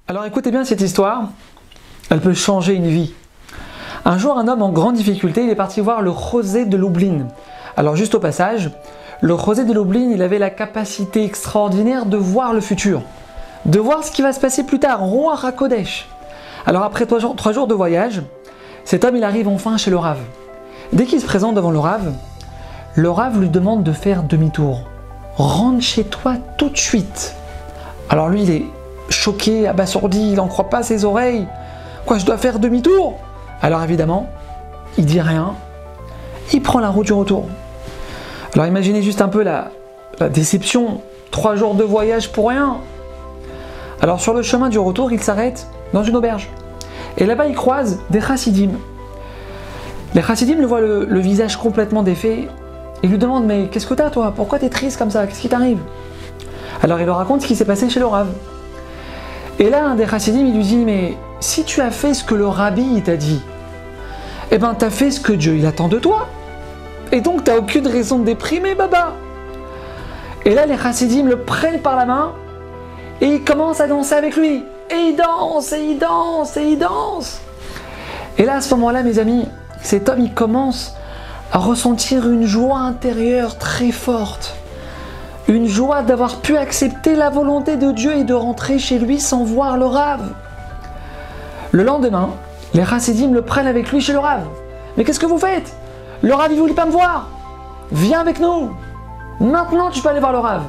Alors écoutez bien cette histoire, elle peut changer une vie. Un jour, un homme en grande difficulté, il est parti voir le José de Lublin. Alors juste au passage, le José de Lublin, il avait la capacité extraordinaire de voir le futur, de voir ce qui va se passer plus tard, Ruach HaKodesh. Alors après 3 jours de voyage, cet homme il arrive enfin chez le Rav. Dès qu'il se présente devant le Rav lui demande de faire demi-tour. Rentre chez toi tout de suite. Alors lui il est choqué, abasourdi, il n'en croit pas à ses oreilles. Quoi, je dois faire demi-tour? Alors évidemment, il dit rien, il prend la route du retour. Alors imaginez juste un peu la déception, 3 jours de voyage pour rien. Alors sur le chemin du retour, il s'arrête dans une auberge. Et là-bas, il croise des chassidim. Les chassidim le voient le visage complètement défait. Ils lui demandent, mais qu'est-ce que t'as toi? Pourquoi t'es triste comme ça? Qu'est-ce qui t'arrive? Alors il leur raconte ce qui s'est passé chez le Rav. Et là, un des chassidim, il lui dit, mais si tu as fait ce que le rabbi t'a dit, eh ben t'as fait ce que Dieu il attend de toi. Et donc t'as aucune raison de déprimer, baba. Et là, les chassidim le prennent par la main et ils commencent à danser avec lui. Et il danse, et il danse, et il danse. Et là, à ce moment-là, mes amis, cet homme, il commence à ressentir une joie intérieure très forte. Une joie d'avoir pu accepter la volonté de Dieu et de rentrer chez lui sans voir le Rav. Le lendemain, les chassidim le prennent avec lui chez le Rav. Mais qu'est-ce que vous faites? Le Rav, il ne voulait pas me voir. Viens avec nous. Maintenant, tu peux aller voir le Rav.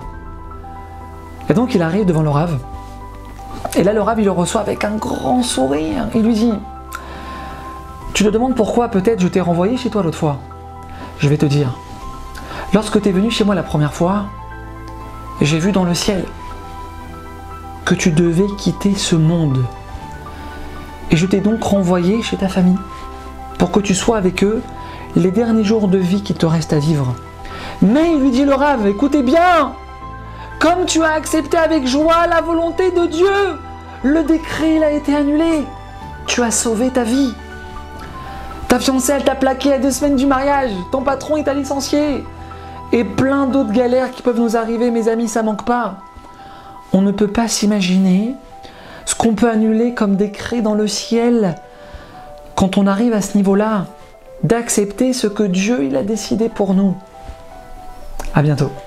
Et donc, il arrive devant le Rav. Et là, le Rav, il le reçoit avec un grand sourire. Il lui dit, tu te demandes pourquoi peut-être je t'ai renvoyé chez toi l'autre fois. Je vais te dire, lorsque tu es venu chez moi la première fois, j'ai vu dans le ciel que tu devais quitter ce monde. Et je t'ai donc renvoyé chez ta famille pour que tu sois avec eux les derniers jours de vie qui te restent à vivre. Mais il lui dit le Rav, écoutez bien, comme tu as accepté avec joie la volonté de Dieu, le décret il a été annulé. Tu as sauvé ta vie. Ta fiancée elle t'a plaqué à 2 semaines du mariage. Ton patron il t'a licencié. Et plein d'autres galères qui peuvent nous arriver, mes amis, ça manque pas. On ne peut pas s'imaginer ce qu'on peut annuler comme décret dans le ciel quand on arrive à ce niveau-là, d'accepter ce que Dieu il a décidé pour nous. À bientôt.